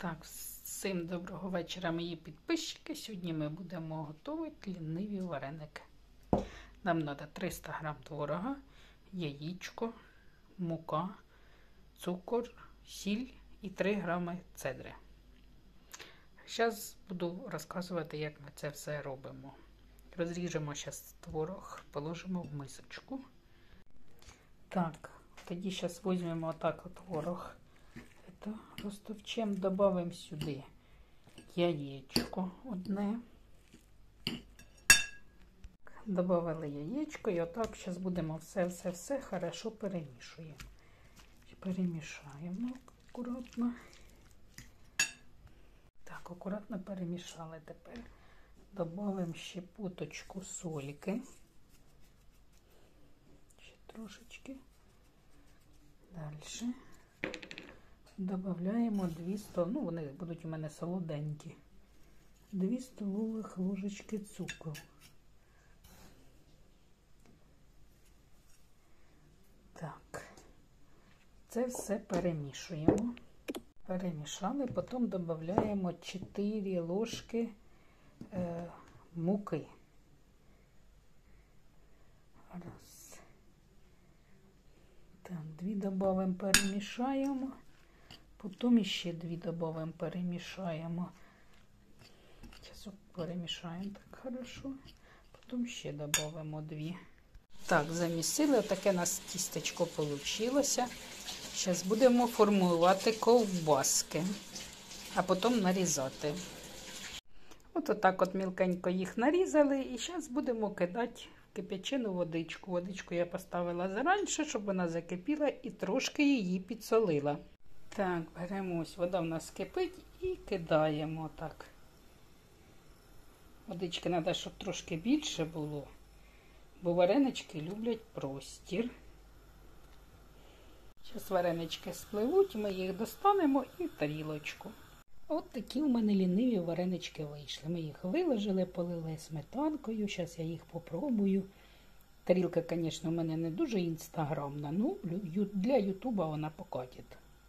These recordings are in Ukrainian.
Так, всім доброго вечора, мої підписчики. Сьогодні ми будемо готувати ліниві вареники. Нам треба 300 г творога, яєчко, мука, цукор, сіль і 3 г цедри. Зараз буду розказувати, як ми це все робимо. Розріжемо зараз творог, положимо в мисочку. Так, тоді зараз візьмемо отак творог. Розтовчемо, додамо сюди яєчко одне. Добавили яєчко і отак зараз будемо все хорошо перемішуємо. Перемішаємо акуратно. Так, акуратно перемішали. Тепер додамо щепоточку сольки. Ще трошечки. Далі. Добавляємо 2 столових, вони будуть у мене солоденькі, 2 столових ложечки цукру. Так, це все перемішуємо. Перемішали, потім додаємо 4 ложки муки. Раз. Так, 2 додаємо, перемішаємо. Потім ще 2 додаємо, перемішаємо. Зараз перемішаємо так хорошо. Потім ще додаємо 2. Так, замісили. Отаке у нас тістечко вийшло. Зараз будемо формувати ковбаски, а потім нарізати. Отак от мілкенько їх нарізали. І зараз будемо кидати в кип'ячену водичку. Водичку я поставила зараніше, щоб вона закипіла і трошки її підсолила. Так, беремо, ось вода в нас кипить і кидаємо так. Водички треба, щоб трошки більше було, бо варенички люблять простір. Зараз варенички спливуть, ми їх достанемо і в тарілочку. От такі у мене ліниві варенички вийшли. Ми їх виложили, полили сметанкою, зараз я їх попробую. Тарілка, звісно, у мене не дуже інстаграмна, ну для ютуба вона покатить.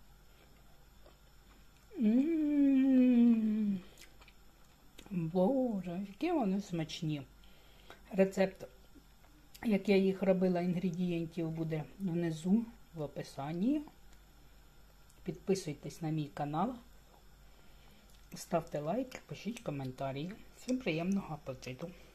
Боже, які вони смачні. Рецепт, як я їх робила, інгредієнтів буде внизу в описанні. Підписуйтесь на мій канал, ставте лайк, пишіть коментарі. Всім приємного апетиту.